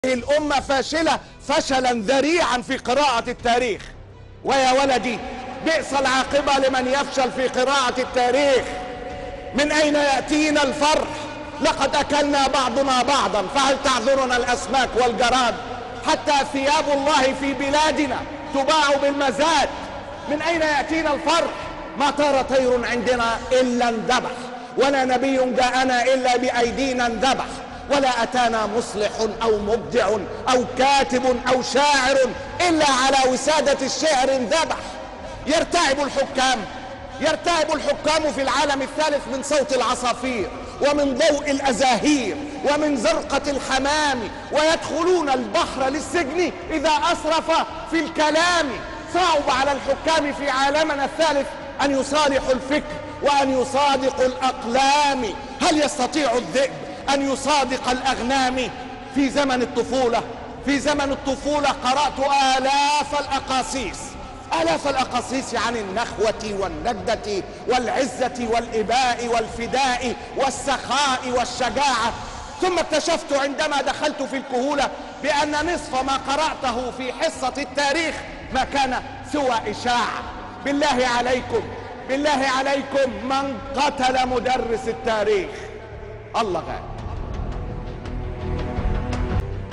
الأمة فاشلة فشلا ذريعا في قراءة التاريخ. ويا ولدي بئس العاقبة لمن يفشل في قراءة التاريخ. من أين يأتينا الفرح؟ لقد أكلنا بعضنا بعضا، فهل تعذرنا الأسماك والجراد؟ حتى ثياب الله في بلادنا تباع بالمزاد. من أين يأتينا الفرح؟ ما طار طير عندنا إلا انذبح، ولا نبي جاءنا إلا بأيدينا انذبح، ولا أتانا مصلح أو مبدع أو كاتب أو شاعر إلا على وسادة الشعر انذبح. يرتعب الحكام في العالم الثالث من صوت العصافير ومن ضوء الأزاهير ومن زرقة الحمام، ويدخلون البحر للسجن إذا أسرف في الكلام. صعب على الحكام في عالمنا الثالث أن يصالحوا الفكر وأن يصادقوا الأقلام. هل يستطيع الذئب أن يصادق الأغنام؟ في زمن الطفولة قرأت آلاف الأقاصيص عن النخوة والندة والعزة والإباء والفداء والسخاء والشجاعة. ثم اكتشفت عندما دخلت في الكهولة بأن نصف ما قرأته في حصة التاريخ ما كان سوى إشاعة. بالله عليكم من قتل مدرس التاريخ؟ الله غالب.